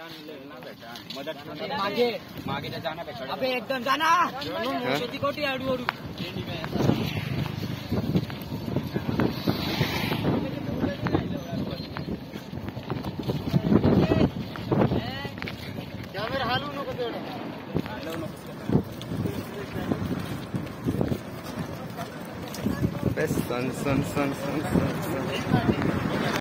मागे मागे जाना अबे एकदम जाना शेती कोटी आडू आडू कॅमेरा हालू नको तेवढं हालू नको सन सन सन सन सन